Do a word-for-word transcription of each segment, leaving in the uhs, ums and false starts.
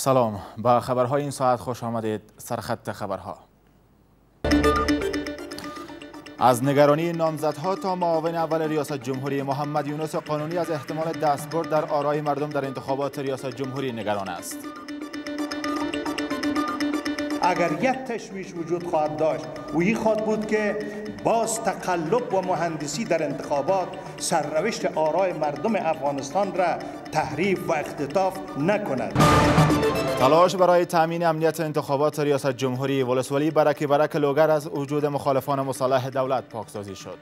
سلام، با خبرهای این ساعت خوش آمدید. سرخط خبرها. از نگرانی نامزدها تا معاون اول ریاست جمهوری محمد یونس قانونی از احتمال دستبرد در آرای مردم در انتخابات ریاست جمهوری نگران است. اگر یک تشویش وجود خواهد داشت و این خواهد بود که باز تقلب و مهندسی در انتخابات سرنوشت آرای مردم افغانستان را تحریف و اختطاف نکند. تلاش برای تامین امنیت انتخابات ریاست جمهوری. ولسوالی برک برک لوگر از وجود مخالفان مصالح دولت پاکسازی شد.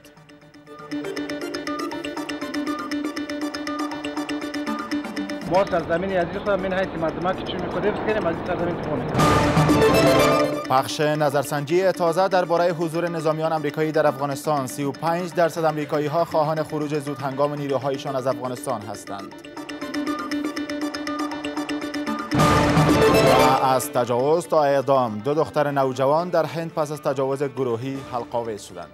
ما سرزمین عزیز خود من حیث مردم که چون می‌خواد حفظ کنیم از این سرزمین دفاع می‌کنیم. پخش نظرسنجی تازه درباره حضور نظامیان آمریکایی در افغانستان. سی و پنج درصد آمریکایی‌ها خواهان خروج زود هنگام نیروهایشان از افغانستان هستند. و از تجاوز تا اعدام، دو دختر نوجوان در هند پس از تجاوز گروهی حلق‌آویز شدند.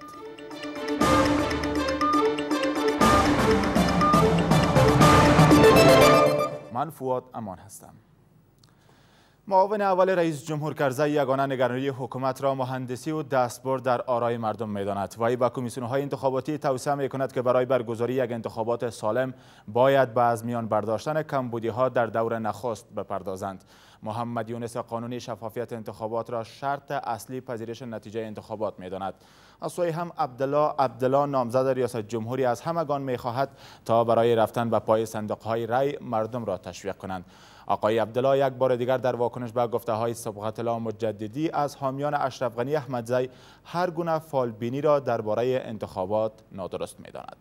من فواد امان هستم. معاون اول رئیس جمهور کرزی یگانه نگرانی حکومت را مهندسی و دستبرد در آرای مردم می‌داند. وی به کمیسیون‌های انتخاباتی توصیه می‌کند که برای برگزاری یک انتخابات سالم باید به از میان برداشتن کمبودی‌ها در دور نخست بپردازند. محمد یونس قانونی شفافیت انتخابات را شرط اصلی پذیرش نتیجه انتخابات می‌داند. از سوی هم عبدالله عبدالله نامزد ریاست جمهوری از همگان می‌خواهد تا برای رفتن به پای صندوق‌های رای مردم را تشویق کنند. آقای عبدالله یک بار دیگر در واکنش به گفته‌های صبغت الله مجددی از حامیان اشرف غنی احمدزی هر گونه فالبینی را درباره انتخابات نادرست می‌داند.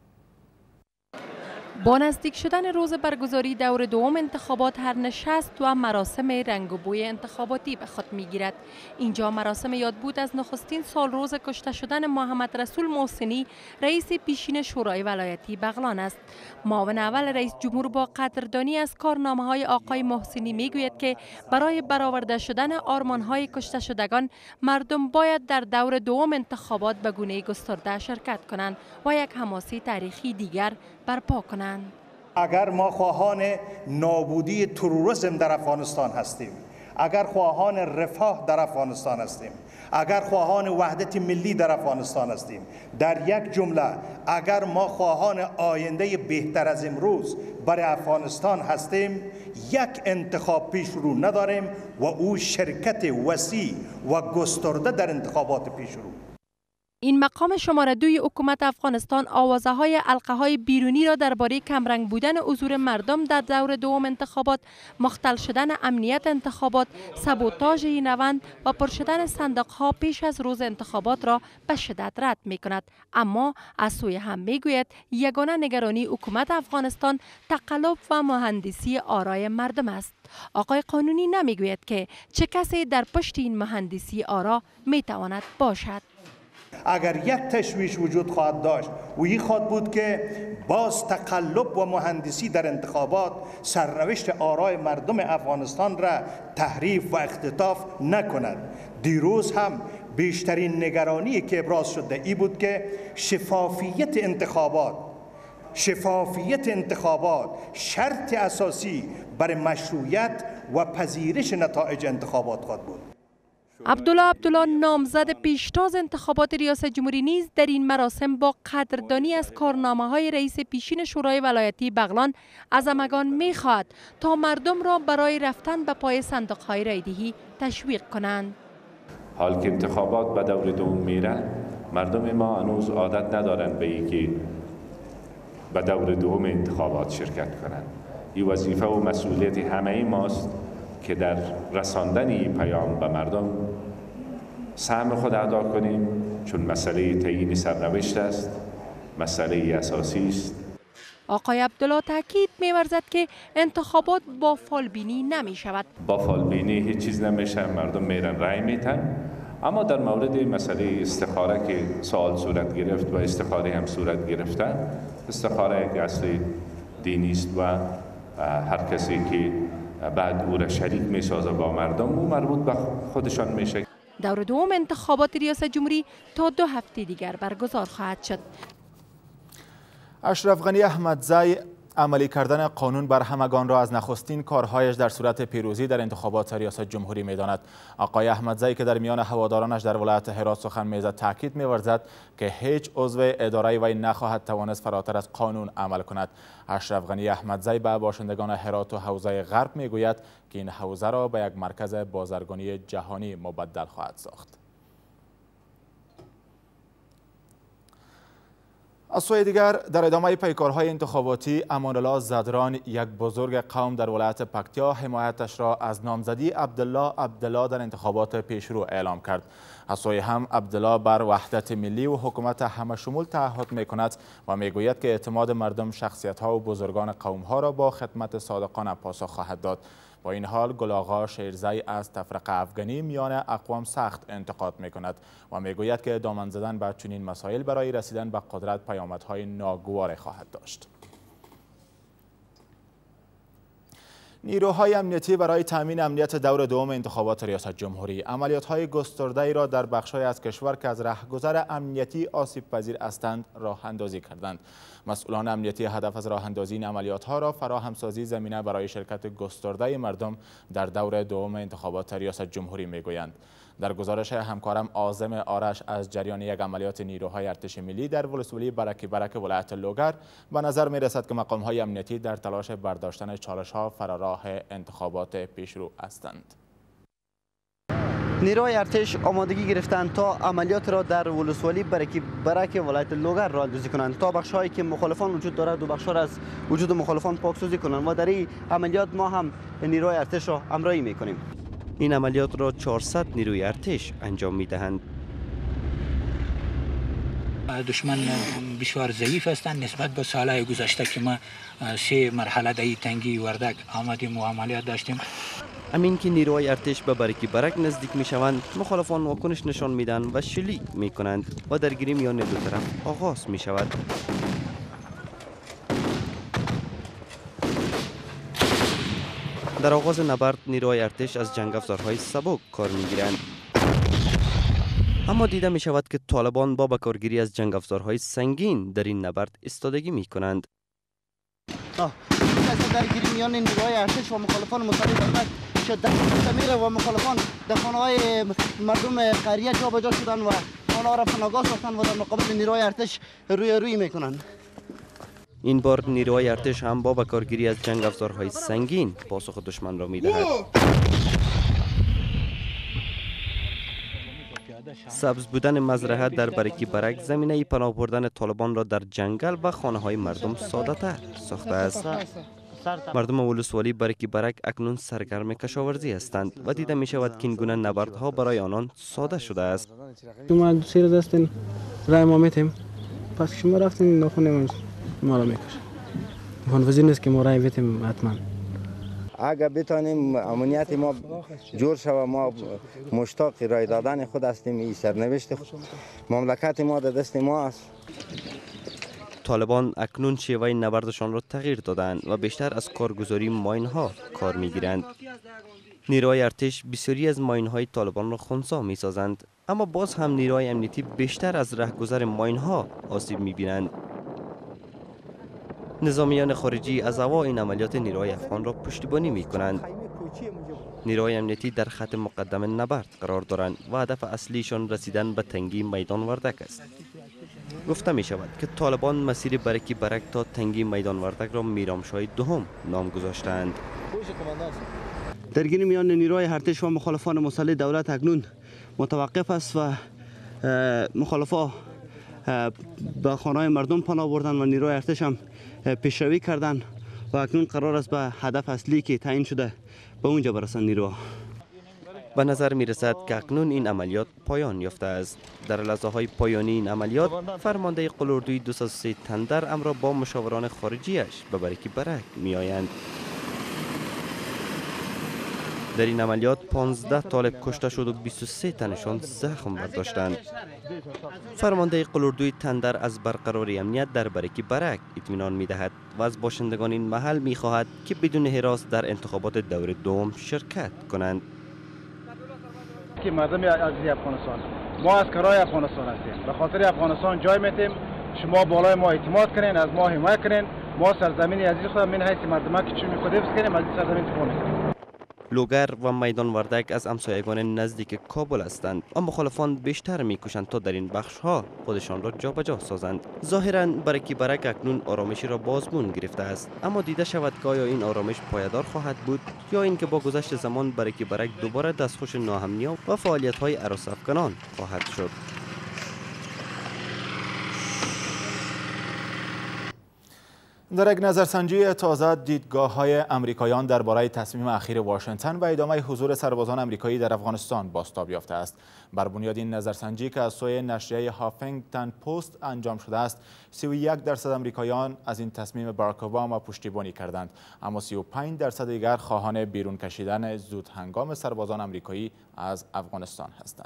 با نزدیک شدن روز برگزاری دور دوم انتخابات هر نشست و مراسم رنگ و بوی انتخاباتی به خود میگیرد. اینجا مراسم یادبود از نخستین سال روز کشته شدن محمد رسول محسنی رئیس پیشین شورای ولایتی بغلان است. معاون اول رئیس جمهور با قدردانی از کارنامه های آقای محسنی میگوید که برای برآورده شدن آرمان های کشته شدگان مردم باید در دور دوم انتخابات به گونه گسترده شرکت کنند و یک حماسی تاریخی دیگر برپا کنند. اگر ما خواهان نابودی تروریسم در افغانستان هستیم، اگر خواهان رفاه در افغانستان هستیم، اگر خواهان وحدت ملی در افغانستان هستیم، در یک جمله اگر ما خواهان آینده بهتر از امروز برای افغانستان هستیم، یک انتخاب پیش رو نداریم و او شرکت وسیع و گسترده در انتخابات پیش رو. این مقام شماره دوی حکومت افغانستان آوازه های حلقه های بیرونی را درباره کمرنگ بودن حضور مردم در دور دوم انتخابات، مختل شدن امنیت انتخابات، سبوتاژ نوند و پر شدن صندوق ها پیش از روز انتخابات را به شدت رد می کند. اما از سوی هم می گوید یگانه نگرانی حکومت افغانستان تقلب و مهندسی آرای مردم است. آقای قانونی نمی گوید که چه کسی در پشت این مهندسی آرا می تواند باشد. اگر یک تشویش وجود خواهد داشت و این خواهد بود که باز تقلب و مهندسی در انتخابات سرنوشت آرای مردم افغانستان را تحریف و اختطاف نکند. دیروز هم بیشترین نگرانی که ابراز شده ای بود که شفافیت انتخابات شفافیت انتخابات شرط اساسی برای مشروعیت و پذیرش نتایج انتخابات خواهد بود. عبدالله عبدالله نامزد پیشتاز انتخابات ریاست جمهوری نیز در این مراسم با قدردانی از کارنامه های رئیس پیشین شورای ولایتی بغلان از همگان می خواهد تا مردم را برای رفتن به پای صندوق های رایدهی تشویق کنند. حال که انتخابات به دور دوم میره، مردم ما هنوز عادت ندارند به اینکه به دور دوم انتخابات شرکت کنند. این وظیفه و مسئولیت همه ماست که در رساندن این پیام به مردم سهم خود ادا کنیم، چون مسئله تعیین سرنوشت است، مسئله اساسی است. آقای عبدالله تاکید می‌ورزد که انتخابات با فالبینی نمی شود. با فالبینی هیچ چیز نمیشه، مردم میرن رای میتن. اما در مورد مسئله استخاره که سوال صورت گرفت و استخاره هم صورت گرفتن، استخاره یک اصل دینی است و هر کسی که بعد او را شریک می سازه با مردم او مربوط به خودشان میشه. دور دوم انتخابات ریاست جمهوری تا دو هفته دیگر برگزار خواهد شد. اشرف غنی احمدزی عملی کردن قانون بر همگان را از نخستین کارهایش در صورت پیروزی در انتخابات ریاست جمهوری می‌داند. آقای احمدزی که در میان هوادارانش در ولایت هرات سخن می‌زد تاکید می‌ورزد که هیچ عضو اداره وی نخواهد توانست فراتر از قانون عمل کند. اشرف غنی احمدزی به باشندگان هرات و حوزه غرب می‌گوید که این حوزه را به یک مرکز بازرگانی جهانی مبدل خواهد ساخت. از سوی دیگر در ادامه پیکارهای انتخاباتی امان الله زدران یک بزرگ قوم در ولایت پکتیا حمایتش را از نامزدی عبدالله عبدالله در انتخابات پیشرو اعلام کرد. از سوی هم عبدالله بر وحدت ملی و حکومت همه شمول تعهد می کند و می گوید که اعتماد مردم شخصیت ها و بزرگان قوم ها را با خدمت صادقانه پاسخ خواهد داد. با این حال گل آقا شیرزی از تفرقه افغانی میان اقوام سخت انتقاد می کند و می گوید که دامن زدن بر چنین مسائل برای رسیدن به قدرت پیامدهای ناگوار خواهد داشت. نیروهای امنیتی برای تامین امنیت دور دوم انتخابات ریاست جمهوری عملیات‌های گسترده‌ای را در بخش‌های از کشور که از رهگذر امنیتی آسیب پذیر هستند راه اندازی کردند. مسئولان امنیتی هدف از راه اندازی این عملیات‌ها را فراهمسازی زمینه برای شرکت گسترده مردم در دور دوم انتخابات ریاست جمهوری می‌گویند. در گزارش همکارم عاظم آرش از جریان یک عملیات نیروهای ارتش ملی در ولسوالی برکی برک ولایت لوگر به نظر می رسد که مقام‌های امنیتی در تلاش برداشتن چالش‌ها فراراه انتخابات پیشرو هستند. نیروهای ارتش آمادگی گرفتند تا عملیات را در ولسوالی برکی برک ولایت لوگر راه اندازی کنند تا بخش‌هایی که مخالفان وجود دارد و بخش‌ها را از وجود مخالفان پاکسازی کنند و در این عملیات ما هم نیروهای ارتش را همراهی می‌کنیم. این عملیات را چهارصد نیروی ارتش انجام می‌دهند. دشمن بسیار ضعیف هستند نسبت به سالهای گذشته که ما سه مرحله در تنگی وردک آمدیم و عملیات داشتیم. همین که نیروهای ارتش به برکی برک نزدیک می‌شوند مخالفان واکنش نشان می‌دهند و شلیک می‌کنند و درگیری میان دو طرف آغاز می‌شود. در آغاز نبرد نیروهای ارتش از جنگ افزارهای سبک کار می‌گیرند، اما دیده می‌شود که طالبان با بکارگیری از جنگ افزارهای سنگین در این نبرد استادگی می‌کنند. درگیری میان نیروهای ارتش و مخالفان مسلح در شدت مستمر و مخالفان در خانه‌های مردم قریه جابجا شدند و آنها را پناهگاه ساختند و در مقابل نیروهای ارتش روی روی می‌کنند. این بار نیروهای ارتش هم با بکارگیری از جنگ افزارهای سنگین پاسخ دشمن را می‌دهد. سبز بودن مزرعه در برکی برک زمینه پناه بردن طالبان را در جنگل و خانه‌های مردم ساده‌تر ساخته است. مردم ولسوالی برکی برک اکنون سرگرم کشاورزی هستند و دیده می شود که این گونه نبردها برای آنان ساده شده است. شما دو سه روز هستین رای ما میتیم، پس شما رفتین ناخون ما را میکشن. منوزی نیست که ما رای بیتیم حتما. اگر بتانیم امنیت ما جور شود، ما مشتاق رای دادن خود هستیم. این سرنوشت مملکت ما در دست ما است. طالبان اکنون شیوه نبردشان را تغییر دادند و بیشتر از کارگزاری ماین ها کار میگیرند. نیروهای ارتش بسیاری از ماین های طالبان را خنثی می سازند، اما باز هم نیروهای امنیتی بیشتر از رهگذر ماین ها آسیب می بینند. نظامیان خارجی از هوا این عملیات نیروهای افغان را پشتیبانی می کنند. نیروهای امنیتی در خط مقدم نبرد قرار دارند و هدف اصلیشان رسیدن به تنگی میدان وردک است. گفته می شود که طالبان مسیر برکی برک تا تنگی میدان وردک را میرامشاه دوم نام گذاشتند. درگیری میان نیروهای ارتش و مخالفان مسلح دولت اکنون متوقف است و مخالفان به خانه‌های مردم پناه بردند و نیروهای ارتش هم پیشروی کردند و اکنون قرار است به هدف اصلی که تعیین شده به اونجا برسند نیروها. به نظر می رسد که اکنون این عملیات پایان یافته است. در لحظه های پایانی این عملیات فرمانده قلوردوی دویست و سه تندر امر با مشاوران خارجیش به برکی برک می آیند. در این عملیات پانزده طالب کشته شد و بیست و سه تنشان زخم برداشتند. فرمانده قلوردوی تندر از برقراری امنیت در برکی برک اطمینان می دهد و از باشندگان این محل می خواهد که بدون هراس در انتخابات دور دوم شرکت کنند. که مردم عزیز افغانستان، ما از کرای افغانستان هستیم، به خاطر افغانستان جای میتیم. شما بالای ما اعتماد کنین، از ما حمایت کنین ما سرزمین عزیز خود من حیث مردم که چی میخوده بسکنیم از این سرزمین دفاع میکنیم. لوگر و میدان وردک از همسایگان نزدیک کابل هستند و مخالفان بیشتر میکوشند تا در این بخش ها خودشان را جابجا سازند. ظاهرا برکی برک اکنون آرامشی را بازمون گرفته است، اما دیده شود که آیا این آرامش پایدار خواهد بود یا اینکه با گذشت زمان برکی برک دوباره دستخوش ناامنی و فعالیت های هراس افکنان خواهد شد. در یک نظرسنجی تازه دیدگاه‌های آمریکاییان درباره تصمیم اخیر واشنگتن و ادامه حضور سربازان آمریکایی در افغانستان بازتاب یافته است. بر بنیاد این نظرسنجی که از سوی نشریه هافینگتن پست انجام شده است، سی و یک درصد آمریکاییان از این تصمیم باراک اوباما پشتیبانی کردند، اما سی و پنج درصد دیگر خواهان بیرون کشیدن زود هنگام سربازان آمریکایی از افغانستان هستند.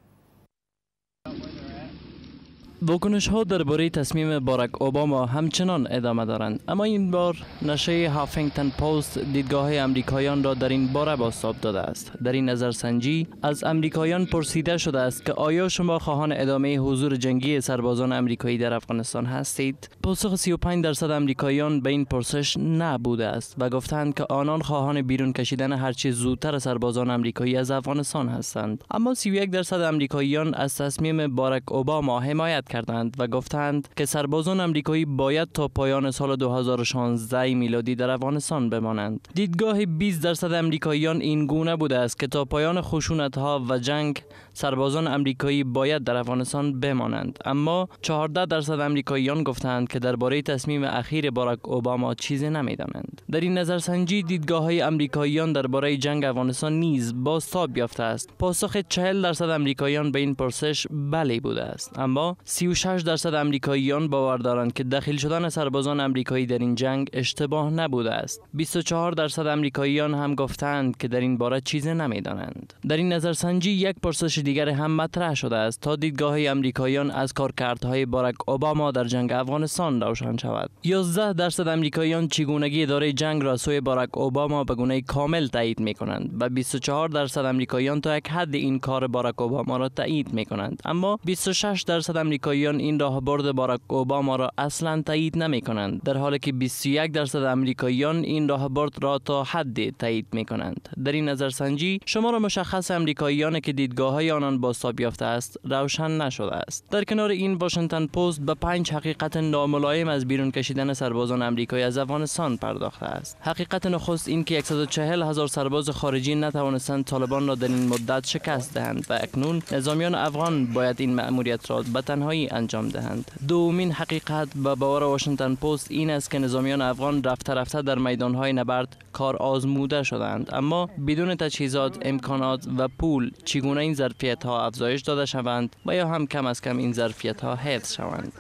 واکنش ها درباره تصمیم باراک اوباما همچنان ادامه دارند، اما این بار نشریه هافینگتن پست دیدگاه امریکاییان را در این باره بازتاب داده است. در این نظرسنجی از امریکاییان پرسیده شده است که آیا شما خواهان ادامه حضور جنگی سربازان امریکایی در افغانستان هستید؟ پاسخ سی و پنج درصد امریکاییان به این پرسش نه بوده است و گفتند که آنان خواهان بیرون کشیدن هرچه زودتر سربازان امریکایی از افغانستان هستند. اما سی و یک درصد امریکاییان از تصمیم باراک اوباما حمایت کردند و گفتند که سربازان آمریکایی باید تا پایان سال دو هزار و شانزده میلادی در افغانستان بمانند. دیدگاه بیست درصد آمریکاییان این گونه بوده است که تا پایان خشونت‌ها و جنگ سربازان آمریکایی باید در افغانستان بمانند، اما چهارده درصد آمریکاییان گفتند که درباره تصمیم اخیر باراک اوباما چیزی نمی‌دانند. در این نظرسنجی دیدگاه‌های آمریکاییان درباره جنگ افغانستان نیز بازتاب یافته است. پاسخ چهل درصد آمریکاییان به این پرسش بله بوده است، اما سی و شش درصد آمریکاییان باور دارند که داخل شدن سربازان آمریکایی در این جنگ اشتباه نبوده است. بیست و چهار درصد آمریکاییان هم گفتند که در این باره چیزی نمی‌دانند. در این نظرسنجی یک پرسش دیگر هم مطرح شده است تا دیدگاه آمریکاییان از کارکردهای باراک اوباما در جنگ افغانستان روشن شود. یازده درصد آمریکاییان چگونگی اداره جنگ را سوی باراک اوباما به گونه کامل تایید می‌کنند و بیست و چهار درصد آمریکاییان تا یک حد این کار باراک اوباما را تایید می‌کنند، اما بیست و شش درصد آمریکاییان این راهبرد باراک اوباما را اصلا تایید نمی‌کنند، در حالی که بیست و یک درصد آمریکاییان این راهبرد را تا حدی تایید می‌کنند. در این نظرسنجی شمار مشخص آمریکاییان که دیدگاه‌های آنان بازتاب یافته است روشن نشده است. در کنار این واشنگتن پست به پنج حقیقت ناملایم از بیرون کشیدن سربازان آمریکایی از افغانستان پرداخته است. حقیقت نخست این که صد و چهل هزار سرباز خارجی نتوانستند طالبان را در این مدت شکست دهند و اکنون نظامیان افغان باید این مأموریت را به تنهایی انجام دهند. دومین حقیقت به باور واشنگتن پست این است که نظامیان افغان رفته رفته در میدانهای نبرد کار آزموده شدند، اما بدون تجهیزات، امکانات و پول چگونه این ظرفیت ها افزایش داده شوند و یا هم کم از کم این ظرفیت ها حفظ شوند.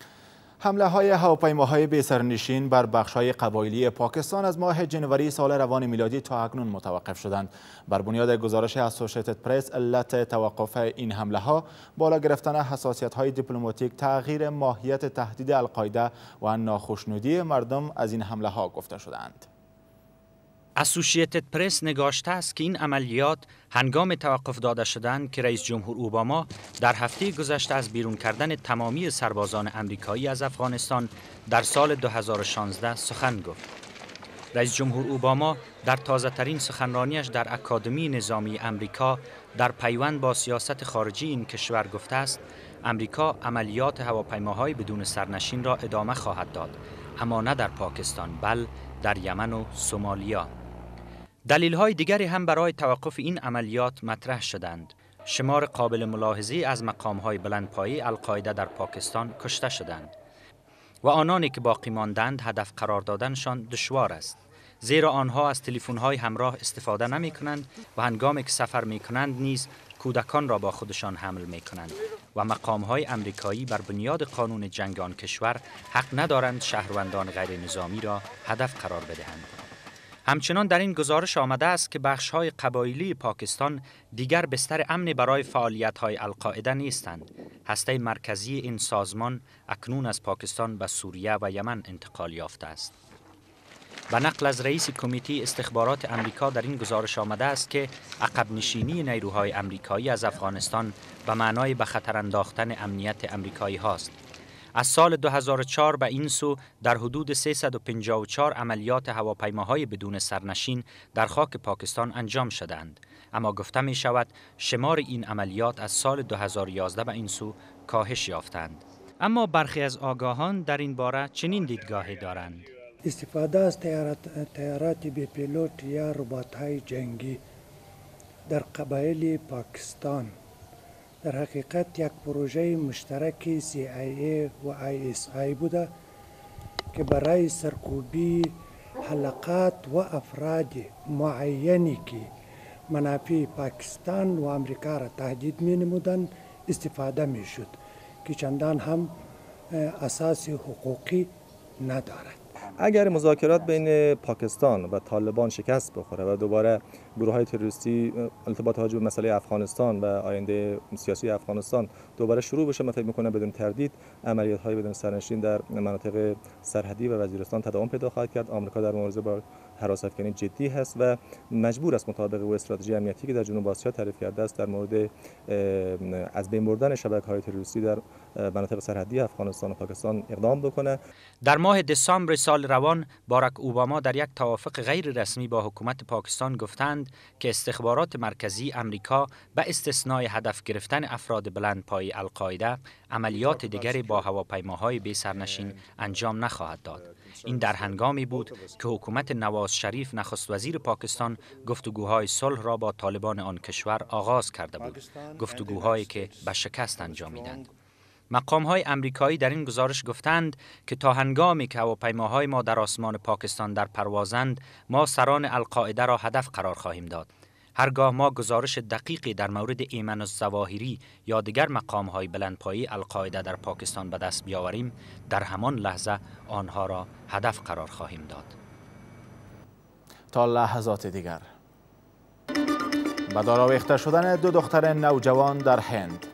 حمله های هواپیماهای بی‌سرنشین بر بخش‌های قبایلی پاکستان از ماه جنوری سال روان میلادی تا اکنون متوقف شدند. بر بنیاد گزارش اسوسییتد پرس، علت توقف این حمله ها بالا گرفتن حساسیت‌های دیپلماتیک، تغییر ماهیت تهدید القاعده و ناخشنودی مردم از این حمله ها گفته شدند. اسوسییتد پرس نگاشته است که این عملیات هنگام توقف داده شدند که رئیس جمهور اوباما در هفته گذشته از بیرون کردن تمامی سربازان آمریکایی از افغانستان در سال دو هزار و شانزده سخن گفت. رئیس جمهور اوباما در تازه ترین سخنرانیش در اکادمی نظامی آمریکا در پیوند با سیاست خارجی این کشور گفته است آمریکا عملیات هواپیماهای بدون سرنشین را ادامه خواهد داد، اما نه در پاکستان بل در یمن و سومالیا. دلیل‌های دیگری هم برای توقف این عملیات مطرح شدند. شمار قابل ملاحظه‌ای از مقام‌های بلندپایه القاعده در پاکستان کشته شدند و آنانی که باقی ماندند هدف قرار دادنشان دشوار است، زیرا آنها از تلفن‌های همراه استفاده نمی‌کنند و هنگامی که سفر می‌کنند نیز کودکان را با خودشان حمل می‌کنند و مقام‌های آمریکایی بر بنیاد قانون جنگ آن کشور حق ندارند شهروندان غیر نظامی را هدف قرار بدهند. همچنان در این گزارش آمده است که بخش‌های قبایلی پاکستان دیگر بستر امن برای فعالیت‌های القاعده نیستند. هسته مرکزی این سازمان اکنون از پاکستان به سوریه و یمن انتقال یافته است. به نقل از رئیس کمیته استخبارات آمریکا در این گزارش آمده است که عقب نشینی نیروهای آمریکایی از افغانستان به معنای به خطر انداختن امنیت آمریکایی هاست. از سال دو هزار و چهار به این سو در حدود سیصد و پنجاه و چهار عملیات هواپیماهای بدون سرنشین در خاک پاکستان انجام شدند، اما گفته می شود شمار این عملیات از سال دو هزار و یازده به این سو کاهش یافتند. اما برخی از آگاهان در این باره چنین دیدگاهی دارند. استفاده از طیارات بی پیلوت یا ربات‌های جنگی در قبایل پاکستان در حقیقت یک پروژه مشترک سی آی ای و آی اس آی بوده که برای سرکوبی حلقات و افراد معینی که منافع پاکستان و امریکا را تهدید می نمودند استفاده می شد که چندان هم اساس حقوقی ندارد. اگر مذاکرات بین پاکستان و طالبان شکست بخوره و دوباره گروه های تروریستی البته توجه به مسئله افغانستان و آینده سیاسی افغانستان دوباره شروع بشه، من فکر می‌کنم بدون تردید عملیات های بدون سرنشین در مناطق سرحدی و وزیرستان تداوم پیدا خواهد کرد. آمریکا در مبارزه با هراس‌افکنی جدی هست و مجبور است مطابق با استراتژی امنیتی که در جنوب آسیا تعریف کرده است در مورد از بین بردن شبکه‌های تروریستی در مناطق سرحدی افغانستان و پاکستان اقدام بکنه. در ماه دسامبر سال روان باراک اوباما در یک توافق غیر رسمی با حکومت پاکستان گفتند که استخبارات مرکزی امریکا به استثنای هدف گرفتن افراد بلندپایه القاعده عملیات دیگری با هواپیماهای بی سرنشین انجام نخواهد داد. این در هنگامی بود که حکومت نواز شریف نخست وزیر پاکستان گفتگوهای صلح را با طالبان آن کشور آغاز کرده بود، گفتگوهایی که به شکست انجامیدند. مقام‌های امریکایی در این گزارش گفتند که تا هنگامی که هواپیماهای ما در آسمان پاکستان در پروازند، ما سران القاعده را هدف قرار خواهیم داد. هرگاه ما گزارش دقیقی در مورد ایمن الظواهری یا دیگر مقام‌های بلندپایه القاعده در پاکستان به دست بیاوریم، در همان لحظه آنها را هدف قرار خواهیم داد. تا لحظات دیگر. به دار آویخته شدن دو دختر نوجوان در هند.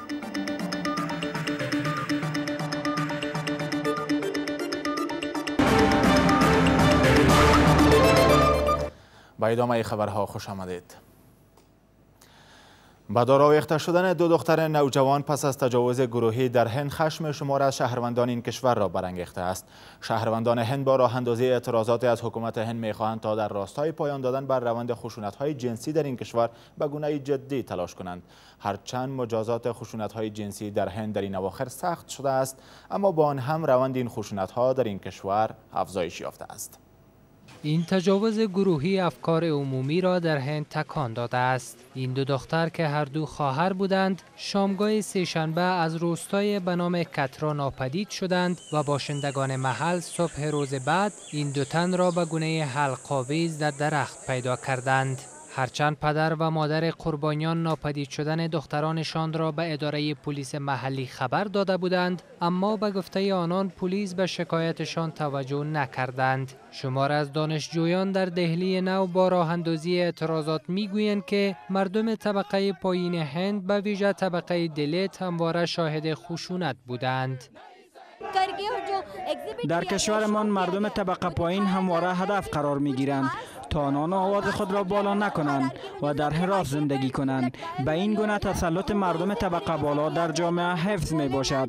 با ادامه خبرها خوش آمدید. با دار آویخته شدن دو دختر نوجوان پس از تجاوز گروهی در هند خشم شمار از شهروندان این کشور را برانگیخته است. شهروندان هند با راه اندازی اعتراضات از حکومت هند می‌خواهند تا در راستای پایان دادن بر روند خشونت‌های جنسی در این کشور به گونه‌ای جدی تلاش کنند. هرچند مجازات خشونت‌های جنسی در هند در این اواخر سخت شده است، اما با آن هم روند این خشونت‌ها در این کشور افزایش یافته است. این تجاوز گروهی افکار عمومی را در هند تکان داده است. این دو دختر که هر دو خواهر بودند، شامگاه سه‌شنبه از روستای به نام کترا ناپدید شدند و باشندگان محل صبح روز بعد این دو تن را به گونه حلق‌آویز در درخت پیدا کردند. هرچند پدر و مادر قربانیان ناپدید شدن دخترانشان را به اداره پلیس محلی خبر داده بودند، اما به گفته آنان پلیس به شکایتشان توجه نکردند. شمار از دانشجویان در دهلی نو با راه اندازی اعتراضات میگویند که مردم طبقه پایین هند به ویژه طبقه دلیت همواره شاهد خشونت بودند. در کشورمان مردم طبقه پایین همواره هدف قرار می گیرند تا آنان آواز خود را بالا نکنند و در حراس زندگی کنند. به این گونه تسلط مردم طبقه بالا در جامعه حفظ می باشد.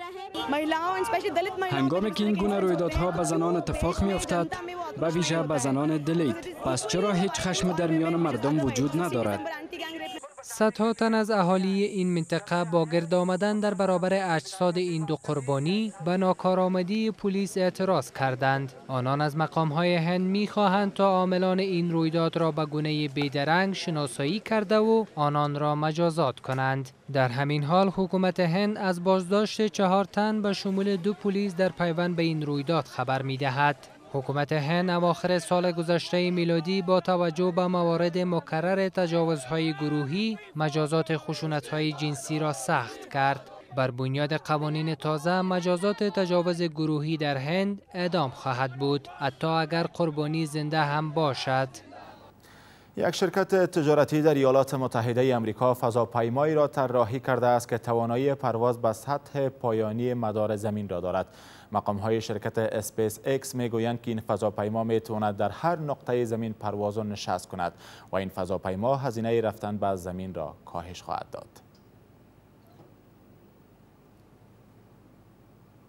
هنگامی که این گونه رویدادها به زنان اتفاق می افتد، به ویژه به زنان دلیت، پس چرا هیچ خشم در میان مردم وجود ندارد؟ صدها تن از اهالی این منطقه با گرد آمدن در برابر اجساد این دو قربانی به ناکارآمدی پلیس اعتراض کردند. آنان از مقام‌های هند می‌خواهند تا عاملان این رویداد را به گونه بیدرنگ شناسایی کرده و آنان را مجازات کنند. در همین حال حکومت هند از بازداشت چهار تن به شمول دو پلیس در پیوند به این رویداد خبر می‌دهد. حکومت هند اواخر سال گذشته میلادی با توجه به موارد مکرر تجاوزهای گروهی مجازات خشونت‌های جنسی را سخت کرد. بر بنیاد قوانین تازه مجازات تجاوز گروهی در هند اعدام خواهد بود، حتی اگر قربانی زنده هم باشد. یک شرکت تجارتی در ایالات متحده آمریکا فضاپیمایی را طراحی کرده است که توانایی پرواز به سطح پایانی مدار زمین را دارد. مقام‌های شرکت اسپیس ایکس میگویند که این فضاپیما میتواند در هر نقطه زمین پرواز و نشست کند و این فضاپیما هزینه رفتن به زمین را کاهش خواهد داد.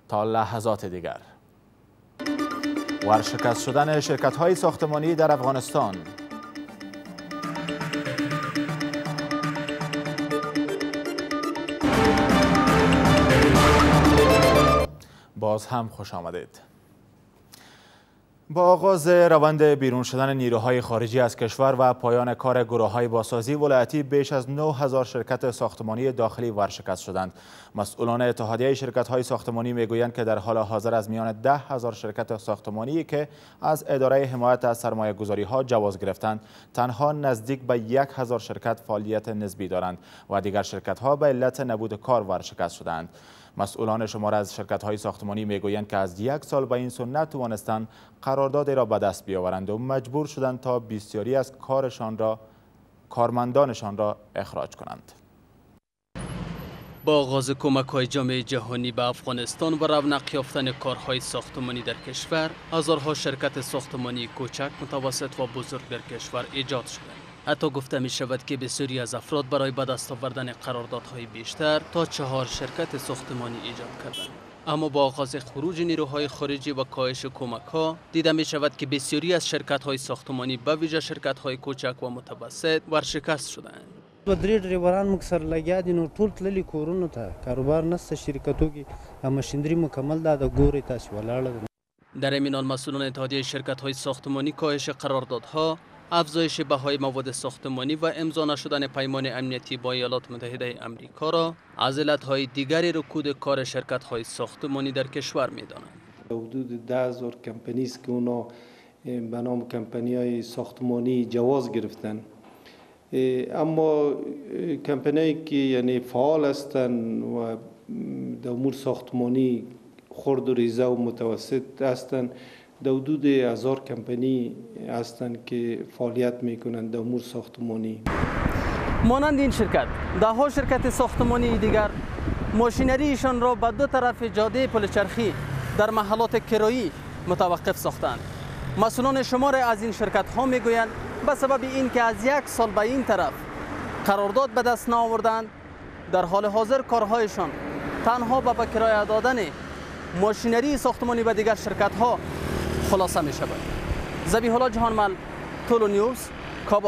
تا لحظات دیگر. ورشکست شدن شرکت‌های ساختمانی در افغانستان. باز هم خوش آمدید. با آغاز روند بیرون شدن نیروهای خارجی از کشور و پایان کار گروه‌های بازسازی ولایتی، بیش از نه هزار شرکت ساختمانی داخلی ورشکست شدند. مسئولان اتحادیه شرکت‌های ساختمانی میگویند که در حال حاضر از میان ده هزار شرکت ساختمانی که از اداره حمایت از سرمایه‌گذاری‌ها جواز گرفتند، تنها نزدیک به یک هزار شرکت فعالیت نسبی دارند و دیگر شرکت‌ها به علت نبود کار ورشکست شدند. مسئولان شمار از شرکت‌های ساختمانی میگویند که از یک سال به این سو نتوانستند قراردادی را به دست بیاورند و مجبور شدند تا بسیاری از کارشان را کارمندانشان را اخراج کنند. با آغاز کمک‌های جامعه جهانی به افغانستان و رونق یافتن کارهای ساختمانی در کشور، هزارها شرکت ساختمانی کوچک، متوسط و بزرگ در کشور ایجاد شدند. حتی گفته می شود که بسیاری از افراد برای به دست آوردن قراردادهای بیشتر تا چهار شرکت ساختمانی ایجاد کردند. اما با آغاز خروج نیروهای خارجی و کاهش کمک‌ها، دیده می شود که بسیاری از شرکت‌های ساختمانی به ویژه شرکت‌های کوچک و متوسط ورشکست شدند. و درې ډریوران موږ سره لګیا دي، نو ټول تللي کورونو ته، کاروبار نشته، شرکتو کې ماشینري مکمل ده، د ګورې تاسې ولاړه ده. در این میان مسئولان اتحادیه شرکت‌های ساختمانی کاهش قراردادها، افزایش بهای مواد ساختمانی و امضا نشدن پیمان امنیتی با ایالات متحده آمریکا را از علت‌های دیگری رکود کار شرکت‌های ساختمانی در کشور می‌دانند. حدود ده هزار کمپانی است که اونا به نام کمپانی‌های ساختمانی جواز گرفتن، اما کمپانی‌ای که یعنی فعال هستند و در امور ساختمانی خرد و ریزه و متوسط هستند، در حدود هزار کمپانی هستند که فعالیت میکنند در امور ساختمانی. مانند این شرکت، ده ها شرکت ساختمانی دیگر ماشینریشان را به دو طرف جاده پلچرخی در محلات کرایی متوقف ساختند. مسئولان شمار از این شرکت ها میگویند به سبب این که از یک سال به این طرف قرارداد به دست نآوردند، در حال حاضر کارهایشان تنها به کرایه دادن ماشینری ساختمانی و دیگر شرکت ها خلاصه می شود. ذبیح الله جهانمل، تولو نیوز، کابل.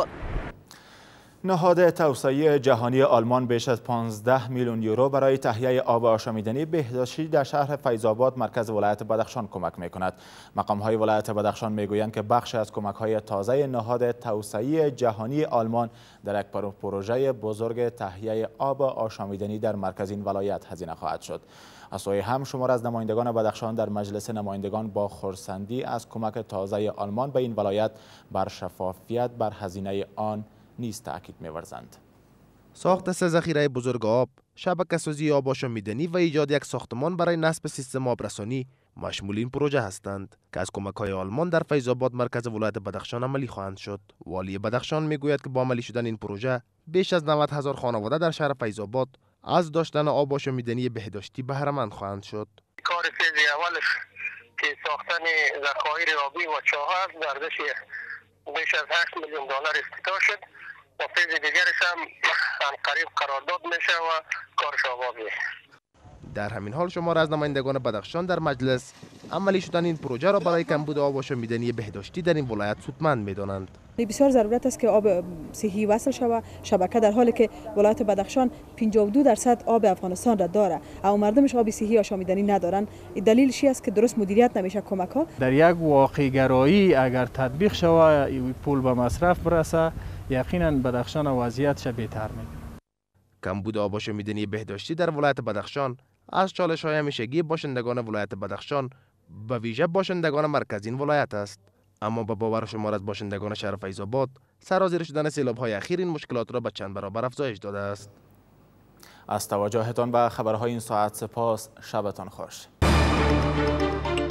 نهاد توسعه جهانی آلمان بیش از پانزده میلیون یورو برای تهیه آب آشامیدنی بهداشتی در شهر فیض‌آباد مرکز ولایت بدخشان کمک می‌کند. مقام‌های ولایت بدخشان می‌گویند که بخش از کمک‌های تازه نهاد توسعه جهانی آلمان در یک پروژه بزرگ تهیه آب آشامیدنی در مرکز این ولایت هزینه خواهد شد. از سوی هم شمار از نمایندگان بدخشان در مجلس نمایندگان با خرسندی از کمک تازه آلمان به این ولایت بر شفافیت بر هزینه آن نیز تأکید می‌ورزند. ساخت سه ذخیره بزرگ آب، شبکه‌سازی آب آشامیدنی و ایجاد یک ساختمان برای نصب سیستم آبرسانی مشمول این پروژه هستند که از کمک‌های آلمان در فیض‌آباد مرکز ولایت بدخشان عملی خواهند شد. والی بدخشان میگوید که با عملی شدن این پروژه بیش از نود هزار خانواده در شهر فیض‌آباد از داشتن آب آشامیدنی بهداشتی بهره مند خواهند شد. کار فیز اولش که ساختن ذخایر آبی و چاه است در ارزش بیش از هشت میلیون دلار افتتاح شد و فیز دیگرش هم قریب قرارداد میشه و کارش آغاز میشه. در همین حال شمار از نمایندگان بدخشان در مجلس عملی شدن این پروژه را برای کمبود آب آشامیدنی بهداشتی در این ولایت سودمند می‌دانند. بسیار ضرورت است که آب صحی وصل شود شبکه، در حالی که ولایت بدخشان پنجاه و دو درصد آب افغانستان را داره اما مردمش آب صحی آشامیدنی ندارن. دلیلش است که درست مدیریت نمیشه کمک ها. در یک واقع گرایی اگر تطبیق شود پول به مصرف برسه، یقینا بدخشان وضعیتش بهتر میشه. کمبود آب آشامیدنی بهداشتی در ولایت بدخشان از چالش‌های همیشگی باشندگان ولایت بدخشان به ویژه باشندگان مرکزی این ولایت است. اما به باور شمار از باشندگان شهر فیض‌آباد سرازیر شدن سیلاب‌های اخیر این مشکلات را به چند برابر افزایش داده است. از توجهتان به خبرهای این ساعت سپاس. شبتان خوش.